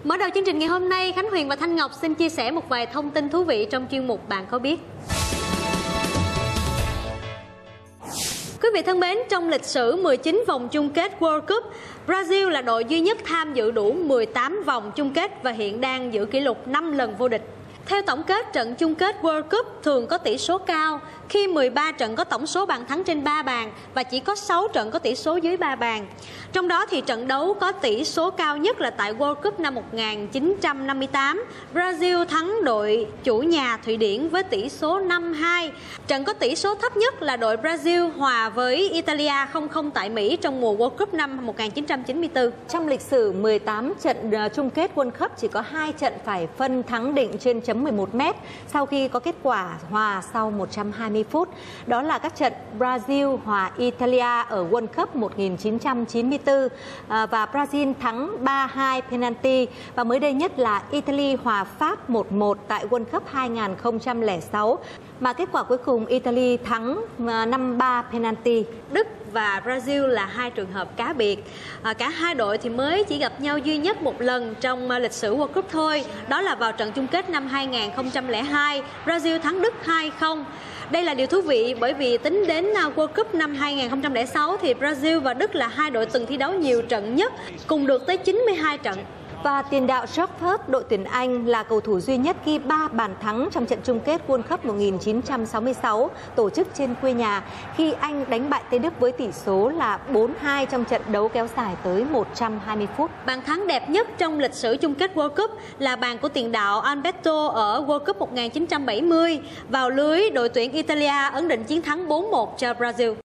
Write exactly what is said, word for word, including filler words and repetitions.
Mở đầu chương trình ngày hôm nay, Khánh Huyền và Thanh Ngọc xin chia sẻ một vài thông tin thú vị trong chuyên mục Bạn có biết. Quý vị thân mến, trong lịch sử mười chín vòng chung kết World Cup, Brazil là đội duy nhất tham dự đủ mười tám vòng chung kết và hiện đang giữ kỷ lục năm lần vô địch. Theo tổng kết, trận chung kết World Cup thường có tỷ số cao khi mười ba trận có tổng số bàn thắng trên ba bàn và chỉ có sáu trận có tỷ số dưới ba bàn. Trong đó thì trận đấu có tỷ số cao nhất là tại World Cup năm một nghìn chín trăm năm mươi tám. Brazil thắng đội chủ nhà Thụy Điển với tỷ số năm hai. Trận có tỷ số thấp nhất là đội Brazil hòa với Italia không không tại Mỹ trong mùa World Cup năm một nghìn chín trăm chín mươi tư. Trong lịch sử mười tám trận chung kết World Cup chỉ có hai trận phải phân thắng định trên chấm mười một mét sau khi có kết quả hòa sau một trăm hai mươi phút. Đó là các trận Brazil hòa Italia ở World Cup một nghìn chín trăm chín mươi tư và Brazil thắng ba hai penalty, và mới đây nhất là Italy hòa Pháp một một tại World Cup hai nghìn không trăm lẻ sáu mà kết quả cuối cùng Italy thắng năm ba penalty. Đức và Brazil là hai trường hợp cá biệt. À, cả hai đội thì mới chỉ gặp nhau duy nhất một lần trong lịch sử World Cup thôi. Đó là vào trận chung kết năm hai nghìn không trăm lẻ hai, Brazil thắng Đức hai không. Đây là điều thú vị bởi vì tính đến World Cup năm hai nghìn không trăm lẻ sáu thì Brazil và Đức là hai đội từng thi đấu nhiều trận nhất, cùng được tới chín mươi hai trận. Và tiền đạo George, đội tuyển Anh, là cầu thủ duy nhất ghi ba bàn thắng trong trận chung kết World Cup một nghìn chín trăm sáu mươi sáu tổ chức trên quê nhà khi Anh đánh bại Tây Đức với tỷ số là bốn hai trong trận đấu kéo dài tới một trăm hai mươi phút. Bàn thắng đẹp nhất trong lịch sử chung kết World Cup là bàn của tiền đạo Alberto ở World Cup một nghìn chín trăm bảy mươi vào lưới đội tuyển Italia ấn định chiến thắng bốn một cho Brazil.